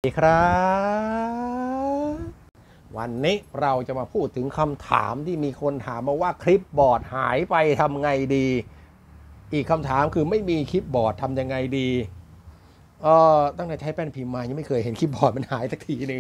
สวัสดีครับวันนี้เราจะมาพูดถึงคำถามที่มีคนถามมาว่าคลิปบอร์ดหายไปทำไงดีอีกคำถามคือไม่มีคลิปบอร์ดทำยังไงดีตั้งแต่ใช้แป้นพิมพ์มายังไม่เคยเห็นคลิปบอร์ดมันหายสักทีหนึ่ง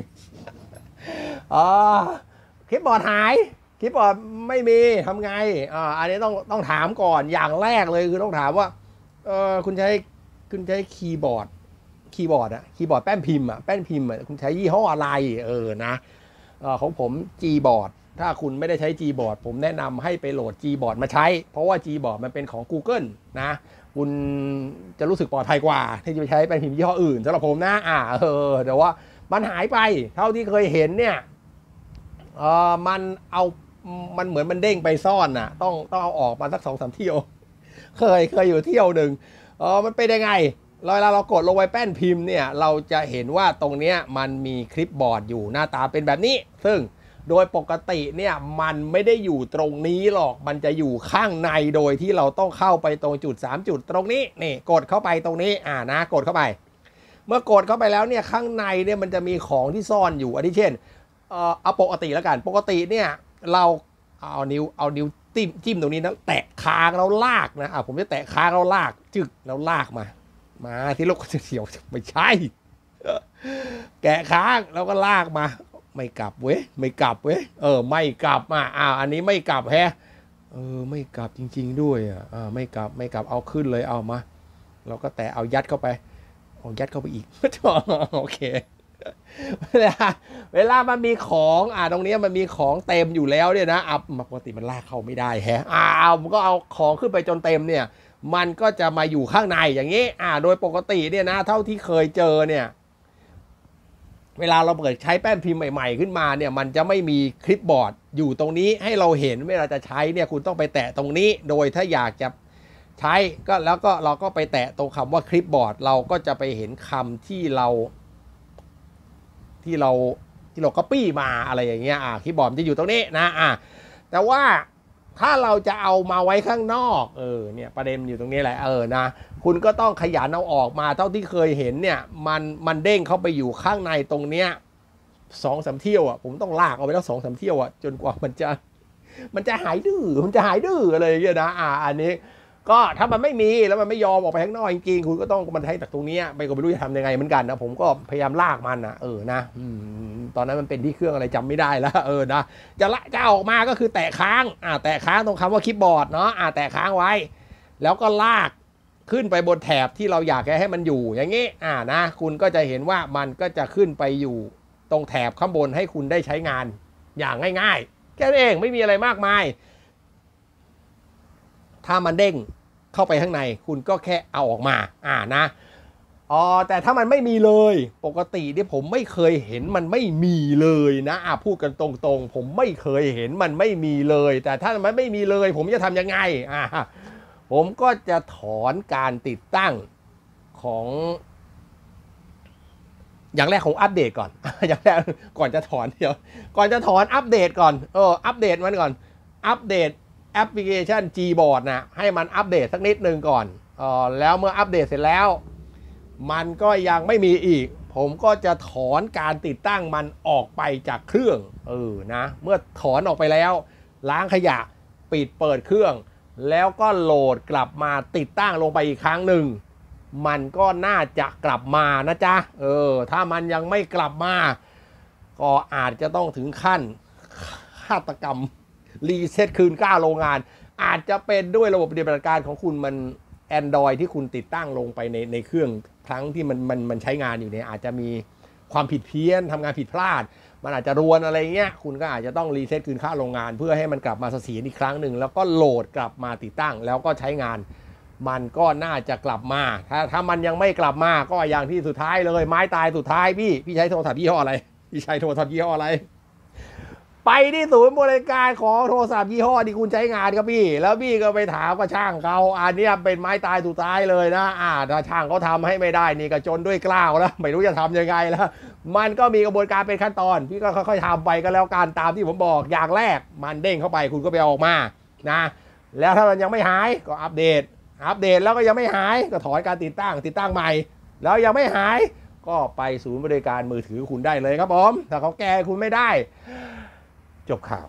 คลิปบอร์ดหายคลิปบอร์ดไม่มีทำไงอันนี้ต้องถามก่อนอย่างแรกเลยคือต้องถามว่าคุณใช้คีย์บอร์ดอะคีย์บอร์ดแป้นพิมพ์อะคุณใช้ยี่ห้ออะไรนะของผม Gboard ถ้าคุณไม่ได้ใช้ Gboard ผมแนะนำให้ไปโหลด Gboard มาใช้เพราะว่า Gboard มันเป็นของ Google นะคุณจะรู้สึกปลอดภัยกว่าที่จะไปใช้แป้นพิมพ์ยี่ห้ออื่นสำหรับผมนะแต่ว่ามันหายไปเท่าที่เคยเห็นเนี่ยมันเหมือนมันเด้งไปซ่อนน่ะต้องเอาออกมาสัก 2-3 เที่ยวเคยอยู่เที่ยวหนึ่งมันเป็นยังไงเวลาเรากดลงไปแป้นพิมพ์เนี่ยเราจะเห็นว่าตรงนี้มันมีคลิปบอร์ดอยู่หน้าตาเป็นแบบนี้ซึ่งโดยปกติเนี่ยมันไม่ได้อยู่ตรงนี้หรอกมันจะอยู่ข้างในโดยที่เราต้องเข้าไปตรงจุด3จุดตรงนี้นี่กดเข้าไปตรงนี้นะกดเข้าไปเมื่อกดเข้าไปแล้วเนี่ยข้างในเนี่ยมันจะมีของที่ซ่อนอยู่อันที่เช่นเอาปกติแล้วกันปกติเนี่ยเราเอานิ้วจิ้มตรงนี้นะแตะค้างแล้วลากนะผมจะแตะค้างแล้วลากจึกแล้วลากมาที่โลกเสียวไม่ใช่แกะค้างแล้วก็ลากมาไม่กลับเว้ยไม่กลับไม่กลับอันนี้ไม่กลับแฮะไม่กลับจริงๆด้วยไม่กลับเอาขึ้นเลยเอามาเราก็แต่เอายัดเข้าไปยัดเข้าไปอีกโอเคเวลามันมีของตรงนี้มันมีของเต็มอยู่แล้วเนี่ยนะปกติมันลากเข้าไม่ได้แฮะมันก็เอาของขึ้นไปจนเต็มเนี่ยมันก็จะมาอยู่ข้างในอย่างนี้โดยปกติเนี่ยนะเท่าที่เคยเจอเนี่ยเวลาเราเปิดใช้แป้นพิมพ์ใหม่ๆขึ้นมาเนี่ยมันจะไม่มีคลิปบอร์ดอยู่ตรงนี้ให้เราเห็นเวลาจะใช้เนี่ยคุณต้องไปแตะตรงนี้โดยถ้าอยากจะใช้แล้วก็เราก็ไปแตะตรงคำว่าคลิปบอร์ดเราก็จะไปเห็นคำที่เราcopy มาอะไรอย่างเงี้ยคลิปบอร์ดจะอยู่ตรงนี้นะแต่ว่าถ้าเราจะเอามาไว้ข้างนอกเนี่ยประเด็นอยู่ตรงนี้แหละนะคุณก็ต้องขยันเอาออกมาเท่าที่เคยเห็นเนี่ยมันเด้งเข้าไปอยู่ข้างในตรงเนี้ย2-3 เที่ยวผมต้องลากเอาไปแล้ว2-3 เที่ยวจนกว่ามันจะหายดื้ออะไรอย่างเงี้ยนะอันนี้ก็ถ้ามันไม่มีแล้วมันไม่ยอมออกไปข้างนอกจริงๆคุณก็ต้องมันใช้จากตรงนี้ไปก็ไม่รู้จะทำยังไงเหมือนกันนะผมก็พยายามลากมันนะนะตอนนั้นมันเป็นที่เครื่องอะไรจำไม่ได้แล้วนะจะออกมาก็คือแตะค้างแตะค้างตรงคำว่าคีย์บอร์ดเนาะแตะค้างไว้แล้วก็ลากขึ้นไปบนแถบที่เราอยากให้มันอยู่อย่างนี้นะคุณก็จะเห็นว่ามันก็จะขึ้นไปอยู่ตรงแถบข้างบนให้คุณได้ใช้งานอย่างง่ายๆแค่นั้นเองไม่มีอะไรมากมายถ้ามันเด้งเข้าไปข้างในคุณก็แค่เอาออกมานะแต่ถ้ามันไม่มีเลยปกติเนี่ยผมไม่เคยเห็นมันไม่มีเลยนะพูดกันตรงๆผมไม่เคยเห็นมันไม่มีเลยแต่ถ้ามันไม่มีเลยผมจะทำยังไงผมก็จะถอนการติดตั้งของอย่างแรกของอัปเดตก่อนอย่างแรกก่อนจะถอนอัปเดตก่อนอัปเดตมันก่อนอัปเดตแอปพลิเคชัน Gboard นะให้มันอัปเดตสักนิดนึงก่อนแล้วเมื่ออัปเดตเสร็จแล้วมันก็ยังไม่มีอีกผมก็จะถอนการติดตั้งมันออกไปจากเครื่องนะเมื่อถอนออกไปแล้วล้างขยะปิดเปิดเครื่องแล้วก็โหลดกลับมาติดตั้งลงไปอีกครั้งหนึ่งมันก็น่าจะกลับมานะจ๊ะถ้ามันยังไม่กลับมาก็อาจจะต้องถึงขั้นฆาตกรรมรีเซ็ตคืน9โรงงานอาจจะเป็นด้วยระบบปฏิบัติการของคุณมัน Android ที่คุณติดตั้งลงไปในเครื่องครั้งที่มันใช้งานอยู่เนี่ยอาจจะมีความผิดเพี้ยนทำงานผิดพลาดมันอาจจะรวนอะไรเงี้ยคุณก็อาจจะต้องรีเซ็ตคืนค่าโรงงานเพื่อให้มันกลับมาเสถียรอีกครั้งหนึ่งแล้วก็โหลดกลับมาติดตั้งแล้วก็ใช้งานมันก็น่าจะกลับมาถ้ามันยังไม่กลับมาก็อย่างที่สุดท้ายเลยไม้ตายสุดท้ายพี่ใช้โทรศัพท์ยี่ห้ออะไรไปที่ศูนย์บริการของโทรศัพท์ยี่ห้อที่คุณใช้งานครับพี่แล้วพี่ก็ไปถามกับช่างเขาอันนี้เป็นไม้ตายสุดท้ายเลยนะถ้าช่างเขาทำให้ไม่ได้นี่ก็จนด้วยกล้าวแล้วไม่รู้จะทำยังไงแล้วมันก็มีกระบวนการเป็นขั้นตอนพี่ก็ค่อยๆทำไปก็แล้วกันตามที่ผมบอกอย่างแรกมันเด้งเข้าไปคุณก็ไปออกมานะแล้วถ้ามันยังไม่หายก็อัปเดตแล้วก็ยังไม่หายก็ถอนการติดตั้งใหม่แล้วยังไม่หายก็ไปศูนย์บริการมือถือคุณได้เลยครับผมถ้าเขาแก้คุณไม่ได้จบข่าว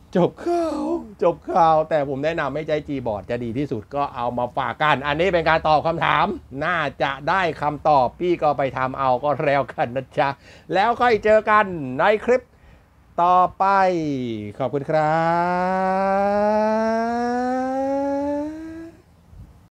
แต่ผมแนะนำให้ใช้ Gboard จะดีที่สุดก็เอามาฝากกันอันนี้เป็นการตอบคำถามน่าจะได้คำตอบพี่ก็ไปทำเอาก็แล้วกันนะจ๊ะแล้วค่อยเจอกันในคลิปต่อไปขอบคุณครับ